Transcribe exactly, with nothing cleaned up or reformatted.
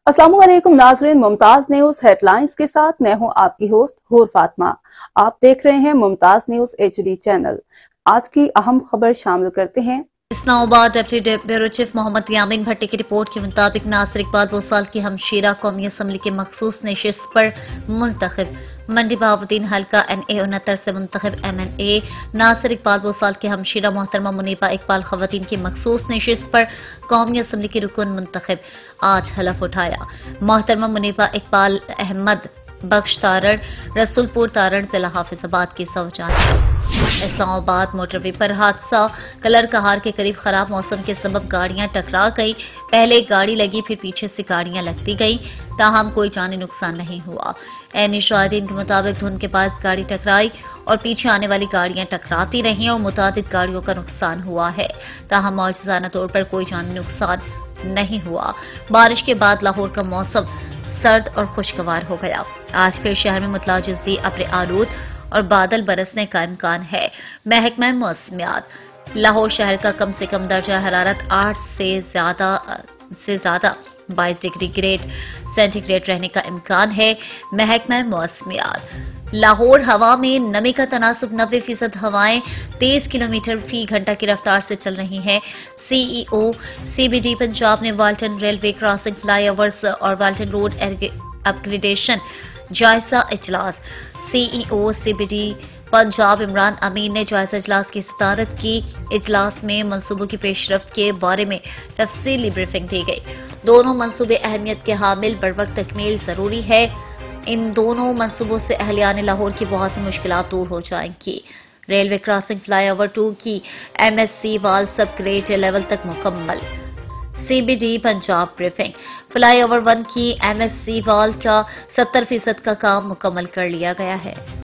अस्सलाम वालेकुम नाजरीन, मुमताज न्यूज हेडलाइंस के साथ मैं हूं आपकी होस्ट हूर फातिमा। आप देख रहे हैं मुमताज न्यूज एचडी चैनल। आज की अहम खबर शामिल करते हैं। Islamabad deputy bureau chief Mohammad Yamin Bhatti की रिपोर्ट के मुताबिक नासिर इकबाल दो साल की हमशीरा कौमी असम्बली के मखसूस नशिस्त पर मुंतखब। मंडी बहाउद्दीन हल्का एन ए उनहत्तर से मुंतखब M N A Nasir Iqbal दो साल के हमशीरा मोहतरमा मुनीबा इकबाल खवातीन की मखसूस नशिस्त पर कौमी असम्बली के रुकन मुंतखब। आज हलफ उठाया। मोहतरमा मुनीबा इकबाल अहमद बख्श तारड़ रसुलपुर तारड़ जिला हाफिजाबाद की सौजान। इस्लामाबाद मोटरवे पर हादसा। कलर कहार के करीब खराब मौसम के सबब गाड़ियां टकरा गई। पहले एक गाड़ी लगी, फिर पीछे से गाड़ियां लगती गईं, ताहम कोई जानी नुकसान नहीं हुआ। ऐनी शाहिदीन के मुताबिक धुंध के पास गाड़ी टकराई और पीछे आने वाली गाड़ियां टकराती रहीं और मुतादिद गाड़ियों का नुकसान हुआ है, ताहम मौजूदाना तौर पर कोई जानी नुकसान नहीं हुआ। बारिश के बाद लाहौर का मौसम सर्द और खुशगवार हो गया। आज फिर शहर में मुतलाजिज़ अब्र आलूद और बादल बरसने का इम्कान है। महकमा मौसमियात लाहौर शहर का कम से कम दर्जा हरारत आठ से ज्यादा से ज्यादा बाईस डिग्री ग्रेड सेंटीग्रेड रहने का इम्कान है। महकमा मौसमियात लाहौर हवा में नमी का तनासुब नब्बे फीसद हवाएं तेईस किलोमीटर फी घंटा की रफ्तार से चल रही हैं। सीईओ सीबीडी पंजाब ने वाल्टन रेलवे क्रॉसिंग फ्लाईओवर्स और वाल्टन रोड अपग्रेडेशन जायजा इजलास। सीईओ सीबीडी पंजाब इमरान अमीन ने जायजा इजलास की सदारत की। इजलास में मंसूबों की पेशरफ्त के बारे में तफसीली ब्रीफिंग दी गई। दोनों मंसूबे अहमियत के हामिल बरवक्त तकमील जरूरी है। इन दोनों मंसूबों से अहलियान लाहौर की बहुत सी मुश्किलात दूर हो जाएंगी। रेलवे क्रॉसिंग फ्लाईओवर टू की MSC wall subgrade level तक मुकम्मल। CBD Punjab briefing flyover one की एमएससी वाल का सत्तर फीसद का काम मुकम्मल कर लिया गया है।